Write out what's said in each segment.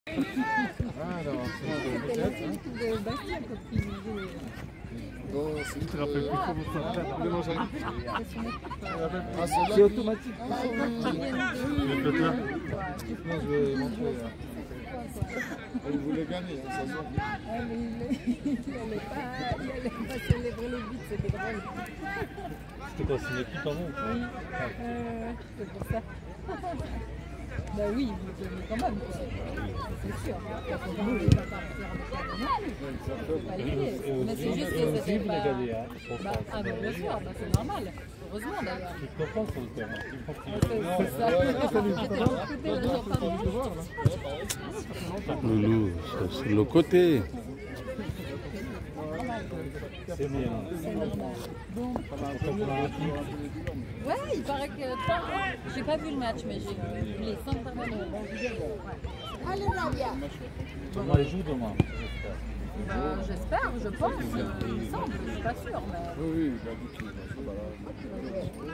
Ah, alors, c'est la fête de Bastien quand il jouait. Non, c'est Tu te rappelles plus comment ça s'appelle? c'est automatique. Le flotteur. Non, je vais montrer. Il voulait gagner, ça se voit. Il n'allait pas célébrer le but, c'était drôle. C'était quoi, c'est une équipe avant? Oui, c'est pour ça. Bah oui, mais quand même, c'est sûr. Nous, il va partir en finale. Mais c'est juste que c'était pas... Ah bah bien sûr, bah c'est normal. Heureusement d'ailleurs. Tu te comprends sur le terrain. C'est ça. J'étais de l'autre côté, là, j'entends. Loulou, c'est le côté. C'est bien. C'est normal. Bon. Ouais, il paraît que... J'ai pas vu le match, mais j'ai vu les 5 derniers. Allez, Nadia. Comment ils jouent demain? J'espère, je pense. Il me semble, je suis pas sûre. Mais... Oui, il a dit qu'il va.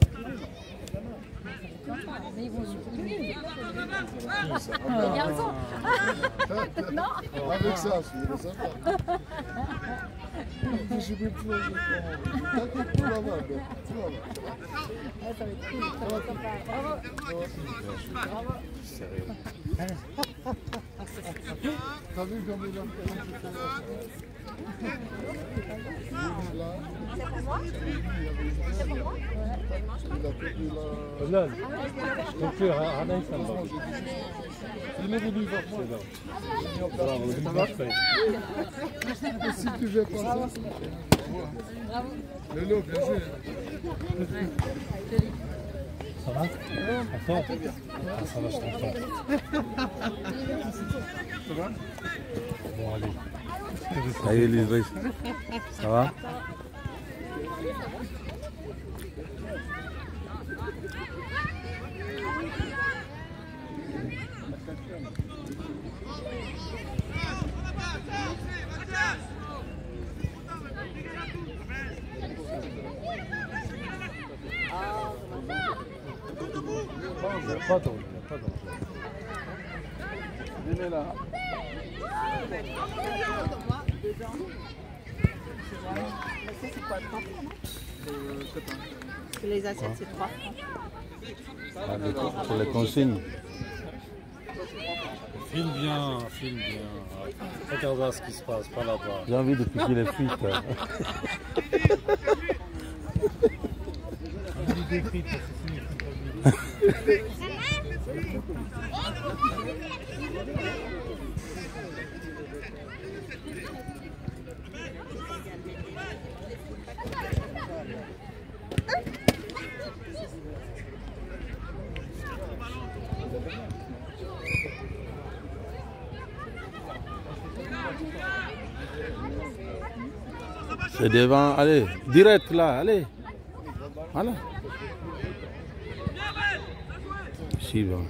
Mais ils vont supprimer. Les garçons. Non. Avec ça, c'est sympa. Je suis plus plus. T'inquiète, tout va mal. Ça va être cool, ça va être sympa. Bravo. Bravo. Sérieux. T'as vu comme il a fait là? C'est pour moi? C'est pour moi? Il a perdu la... Là, je confie à Anaïs, ça me va. Il est venu vers moi. Ça va, parfait. Si tu veux pas ça, Bravo. Lélo, bien joué. Ça va? Ça va? Ça va, je t'entends. Ça va? Bon, allez. Ça y est, livré. Ça va? Il n'y a pas d'enjeu. Venez là. C'est quoi, 3 francs, non? Parce que les assiettes, c'est 3 francs. Pour les consignes. Filme bien, filme bien. Regarde là ce qui se passe, pas là-bas. J'ai envie de piquer les frites. Des frites, c'est fini. C'est devant, allez, direct là, allez. Voilà. Si, bon.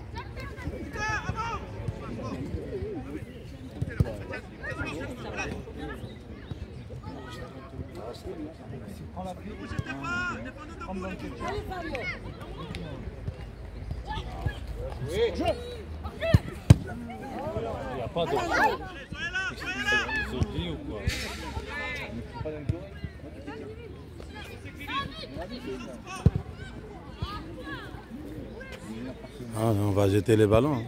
Il n'y a pas d'enjeu. Ils ont dit ou quoi? Ah, on va jeter les ballons.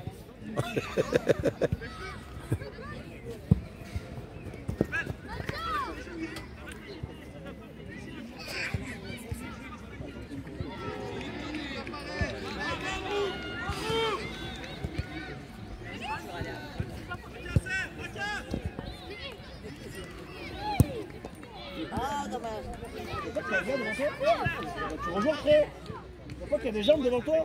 Tu rejoins après. Tu vois pas qu'il y a des jambes devant toi?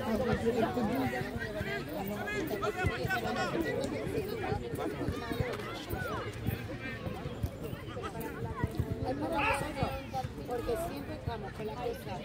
Porque siempre estamos con la cosa.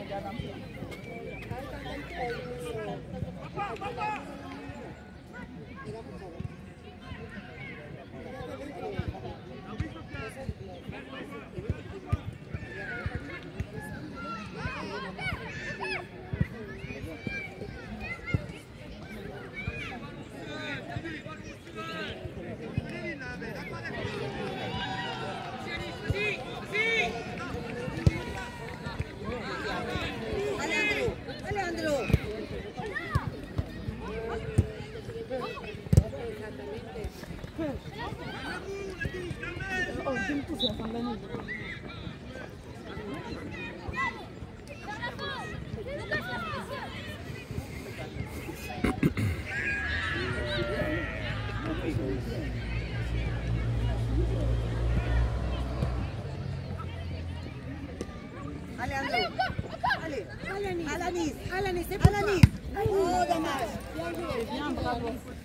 Alanis, c'est pour Alanis. Oh, dommage. Bien joué. Bien, bravo.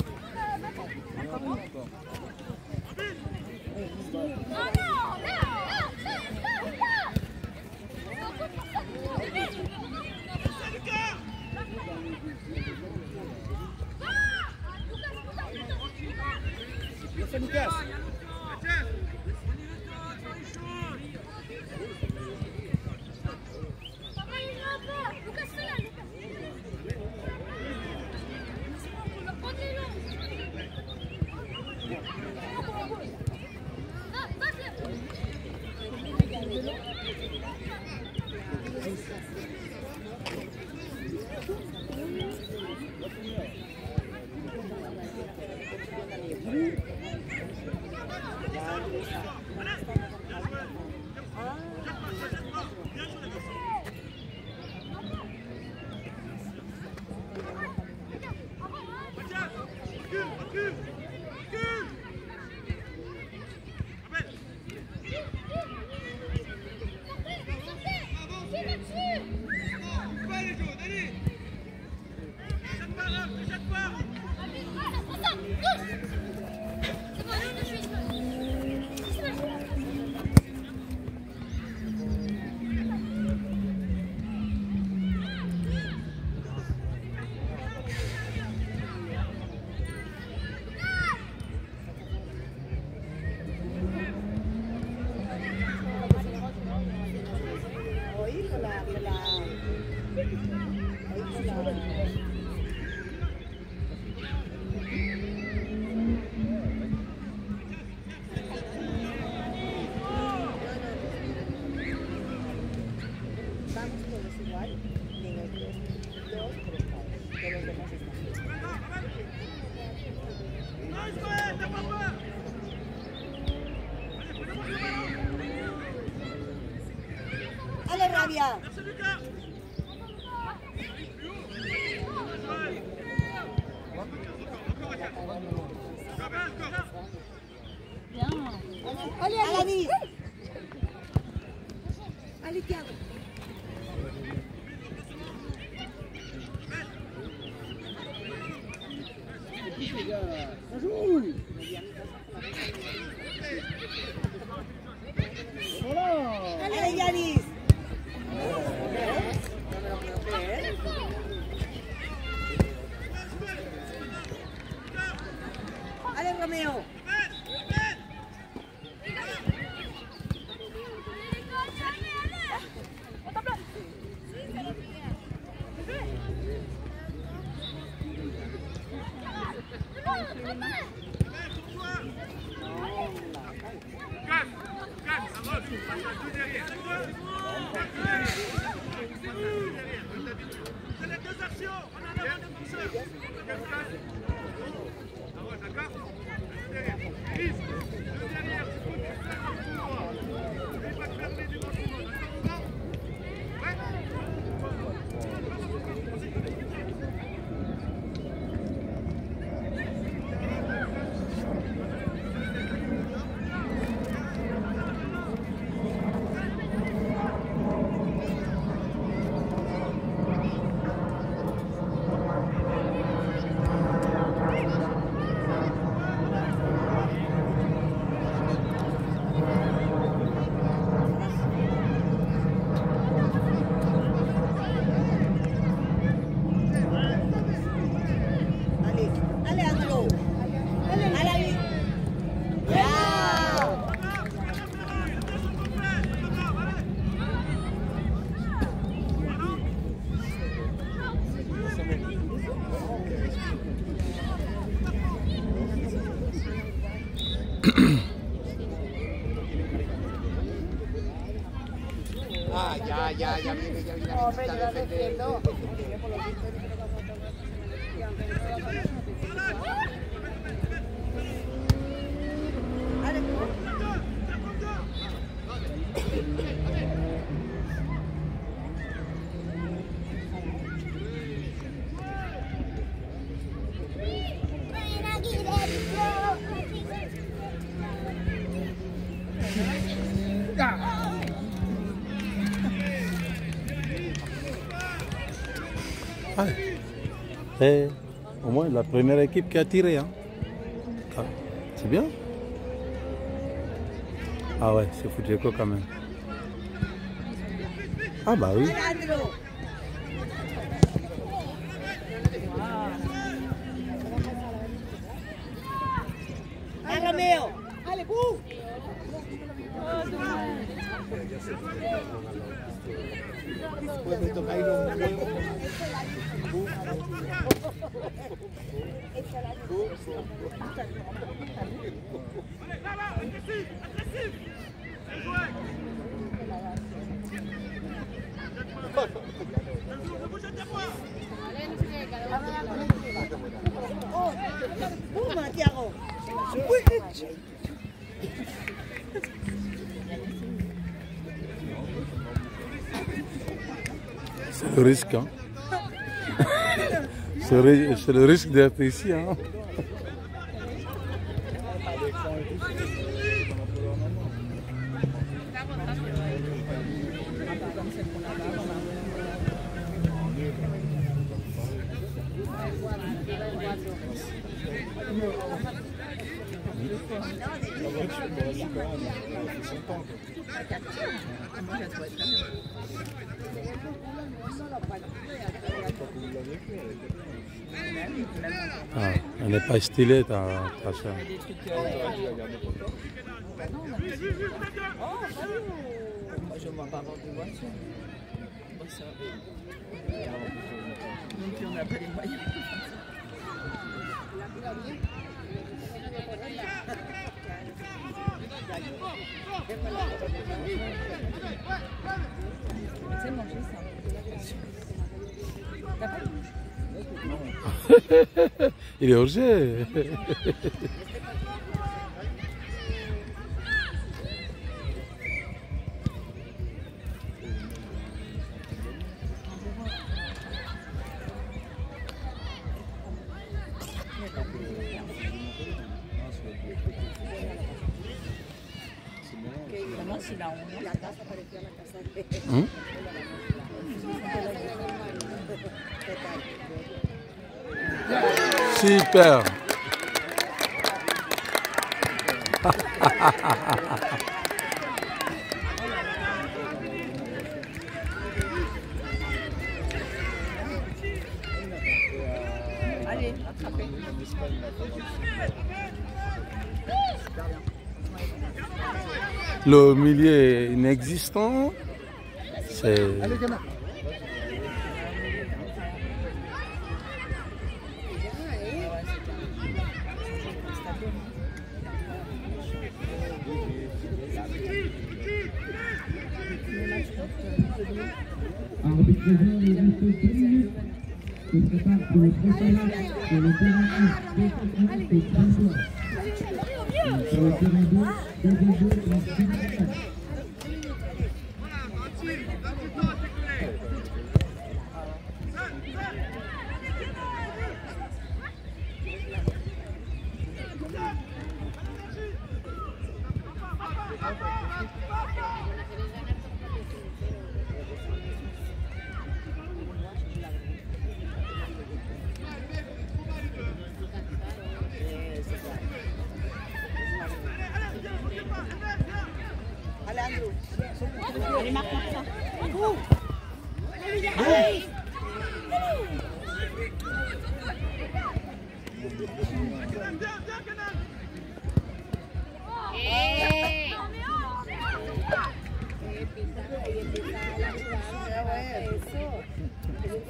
C'est Lucas. Allez, Rabia. Allez, Alanis. Allez, Thiago. Ça joue. Voilà. Allez, Yanis. Allez, Roméo. C'est les deux actions, on a la défenseur. D'accord. Le derrière, il faut que tu fasses un tour. Il va te fermer du bâtiment. Ah, ya viene, ya viene. No, pero yo defiendo. Ah. Et au moins la première équipe qui a tiré. Hein. Ah, c'est bien. Ah ouais, c'est Fujeko quand même. Ah bah oui. Allez, Roméo. Allez, bouffe. Puede tocar los huevos. Boum, Thiago. C'est le risque. Hein. C'est le risque d'être ici. Hein. Ah, elle n'est pas stylée ta soeur. Moi je ne vois pas avoir de voiture. Bon, ça. Non plus on n'a pas les moyens. C'est manger ça. T'as pas Il est orgé. Vraiment, c'est la honte. La casa parecía la casa de... Super. Allez, attrapez. Le milieu est inexistant. C'est... Allez, gamin. Allez, marque ça.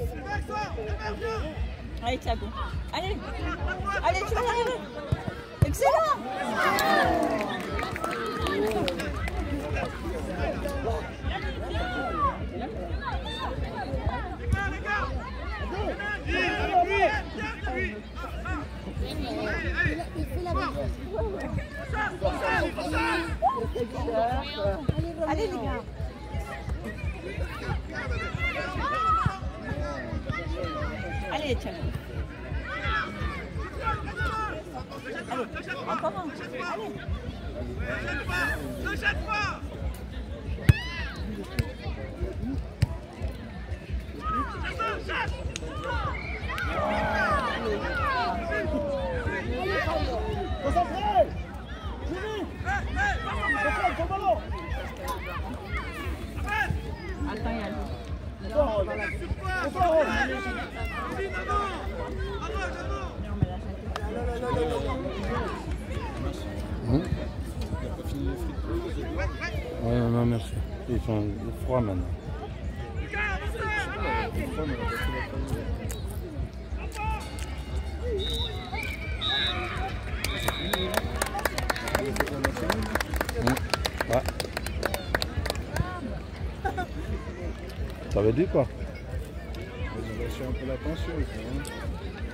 Allez, Thiago. Allez. Allez, tu vas y arriver. Excellent. Allez les gars. Allez, tiens. Allez, encore un. Allez. Ne jette pas. Concentré. Julie. Concentré sur le ballon. Attends, il y a lui. Ouais, non, merci. Ils sont froids maintenant. Ouais. Ça veut dire quoi? Ils ont lâché un peu la tension.